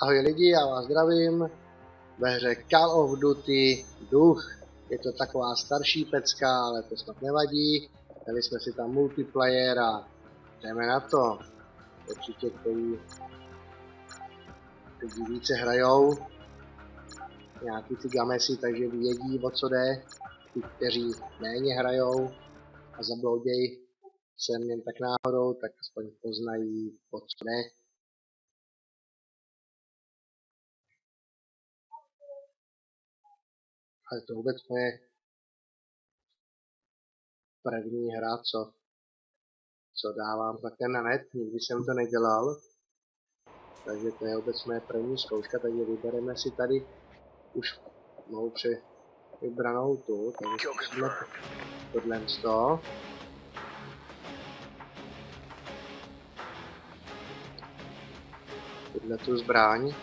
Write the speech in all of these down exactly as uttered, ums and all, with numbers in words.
Ahoj lidi, já vás zdravím ve hře Call of Duty Duch. Je to taková starší pecka, ale to snad nevadí. Dali jsme si tam multiplayer a jdeme na to. Určitě kteří lidi více hrajou. Nějaký ty gamesi, takže vědí, o co jde. Ty, kteří méně hrajou a zabloudějí sem jen tak náhodou, tak aspoň poznají, o co jde. Ale to vůbec je první hra, co, co dávám takhle na net, nikdy jsem to nedělal. Takže to je vůbec moje první zkouška, takže vybereme si tady už mou při vybranou tu, takže zkusíme tohle z toho. Tuhle tu zbraň.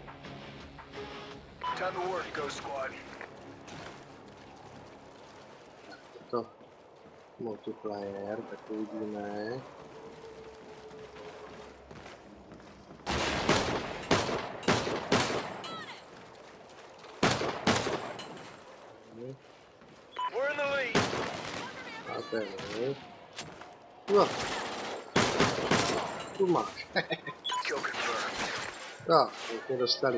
To multiplayer, tak uvidíme. A to je vy. No. Tu máš. No, už mě dostali.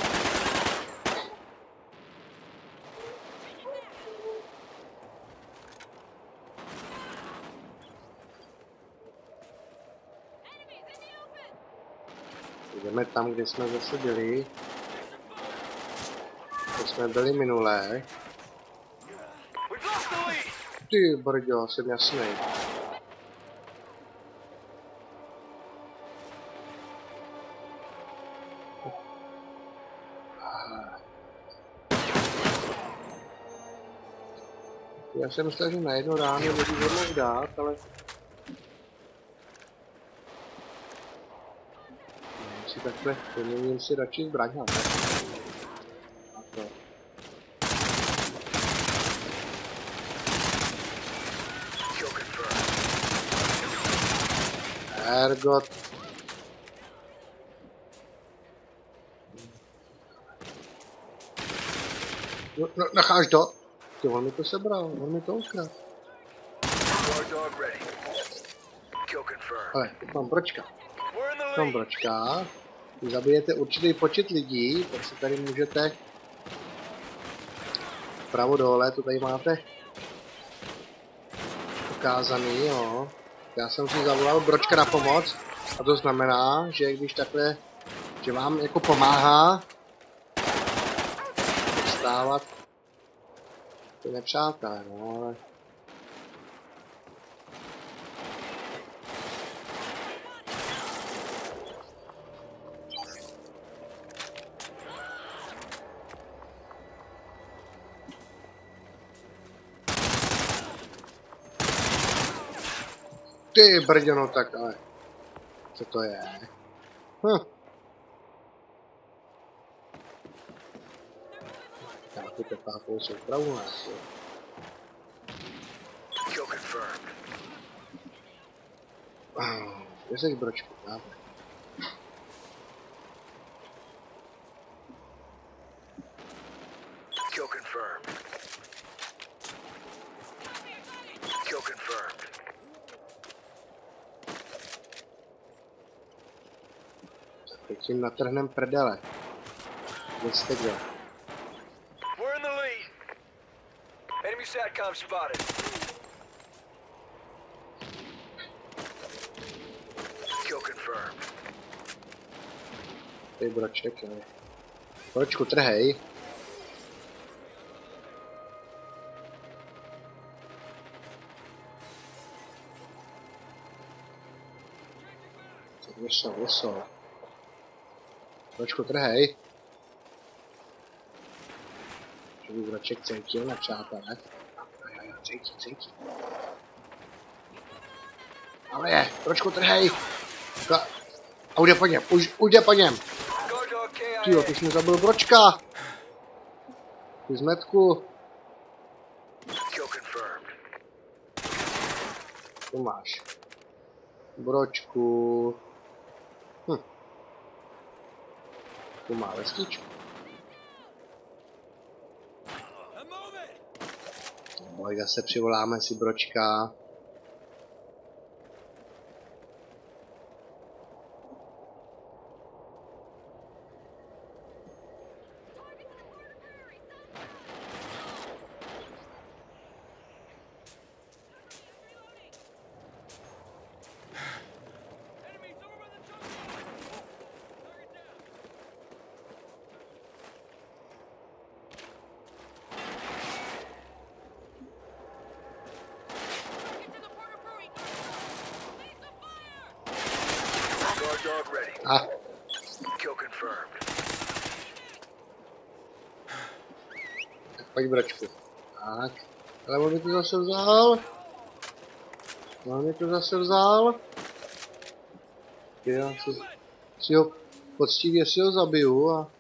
Jdeme tam, kde jsme zase byli. Kde jsme byli minulé. Ty brďo, jsem jasnej. Já jsem myslel, že na jedno ráno nebudu mohl dát, ale... Si takhle vyměním si radši zbraň a tak. A to. Ergot. No, no, necháš to? Ty, on mi to sebral, on mi to ukradl. Ale, teď mám bročka. Mám bročka. Když zabijete určitý počet lidí, tak si tady můžete vpravo dole, to tady máte ukázaný, jo. Já jsem si zavolal bročka na pomoc a to znamená, že když takhle, že vám jako pomáhá dostávat ty nepřátelé, no ale... Ty brďo, no tak ale... Co to je? Hm. Já tu pepákovou soupravu nás, jo. Oh, kde jsi bročku, dáme. Kill confirmed. Kill confirmed. Teď si natrhnem prdele. Kde jste kde? We're in the lead. Enemy satcom spotted. Kill confirmed. Ty broček, jo. Bročku trhej. Tak vysou, vysou. Bročku trhej. Že by broček cítil na přátelé. Cítí, cítí. Ale je, bročku trhej. A ujde po něm, už, ujde po něm. Tyjo, ty jsi mi zabil bročka. Ty zmetku. Tu máš. Bročku. Hm. Tu má vestičku. Boj, zase přivoláme si bročka. Dog ready. Ah, Kill confirmed. tak pojď bročku. Tak, ale on mi to zase vzal. On mi to zase vzal. Já si, si ho poctivě si ho zabiju a...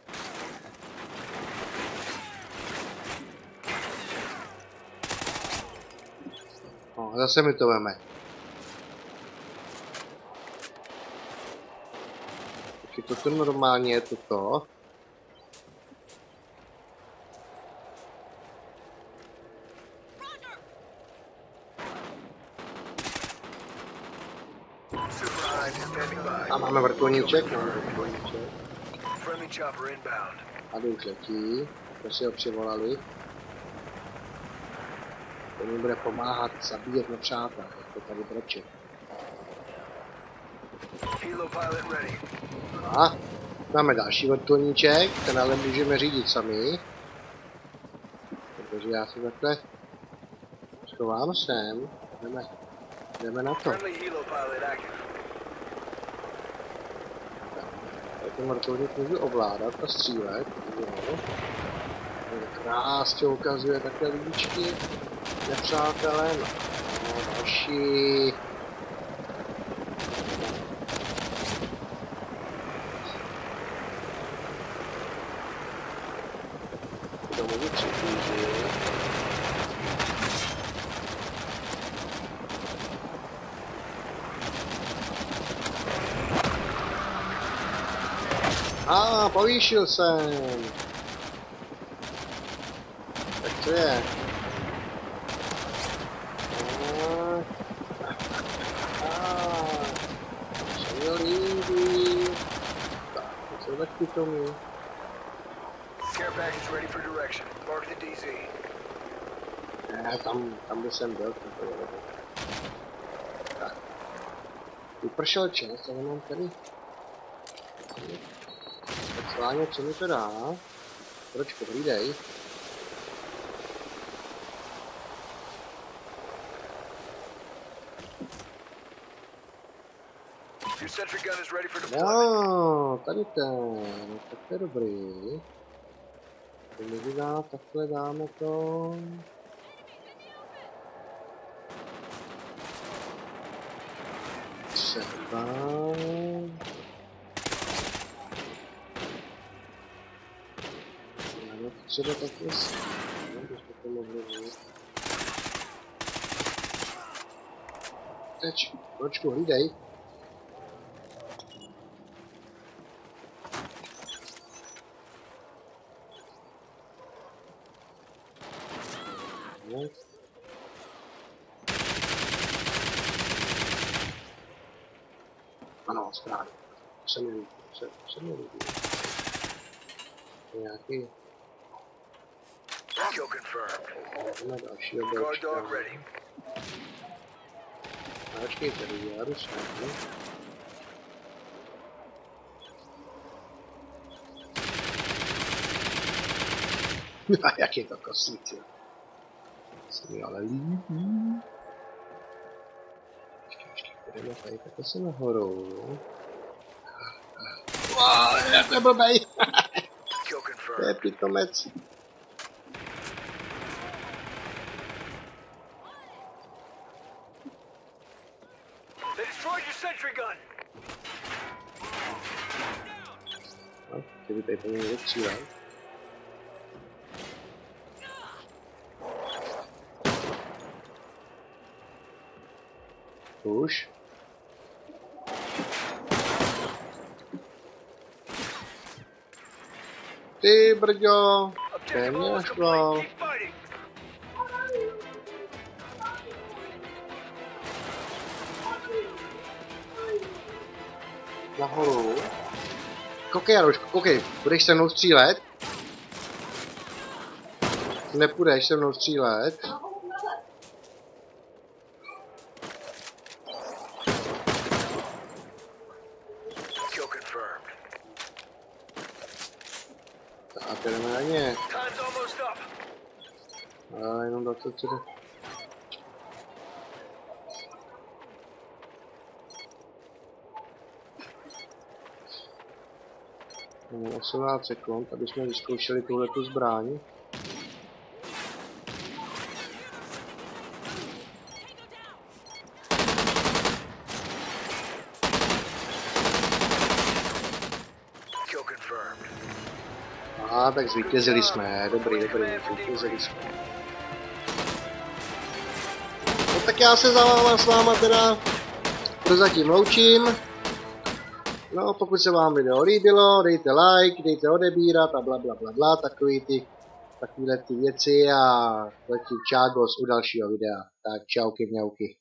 No, zase mi to veme. Takže toto normálně je toto. A máme vrtulníček, máme vrtulníček. Friendly chopper inbound. Tady už letí, to si ho přivolali. To mi bude pomáhat zabíjet nepřátel, jako tady broček. Helo pilot ready. A máme další vrtulníček, ten ale můžeme řídit sami. Takže já si takhle schovám sem, jdeme, jdeme na to. Friendly helo pilot active. Ten vrtulník můžu ovládat a střílet. Jo. Krásně ukazuje takhle lidičky nepřátelé. No, další. To můžu přiblížit. A, ah, povýšil jsem. Tak co je? Ah, se mi líbí. Tak, to jsou tak pitomí. Care package ready for direction. Mark the D Z. Ne, tam, tam by jsem byl. Tak. Vypršel čas, ale mám tady. Tak sláně, co mi to dá? Proč pohlídej? Your sentry gun is ready for deployment. Jo, tady ten, tak to je dobrý. To mi dá, takhle dáme to. Třeba. Já to třeba takhle si. No, když to mohli říct. Teď, pročku, hlídej. Ano, správně. Se mi líbí, se, se mi líbí. Nějaký... Kill confirmed. Máme další Guard obročka. dog ready. Počkej, tady já jdu sem. A jak je to kosíci. Se mi ale líbí. Počkej, počkej, půjdeme tady takhle se nahoru. Wow, jak je blbej. Kill To je confirmed. pitomec. They destroyed your sentry gun. No, kdyby tady po mě někdo střílel. Už. Ty brďo, téměř šlo. Nahoru. Koukej, Jaroško, koukej, budeš se mnou střílet? Nepůjdeš se mnou střílet. Tak, jdeme na ně. A jenom dvacet sedm. osmnáct sekund, aby jsme vyzkoušeli tuhletu zbraň. Aha, tak zvítězili jsme, dobrý, dobrý, zvítězili jsme. No tak já se za váma s váma teda prozatím loučím. No, pokud se vám video líbilo, dejte like, dejte odebírat a bla bla bla bla, takový ty, takovýhle ty věci a letím čágos u dalšího videa. Tak čauky mňauky.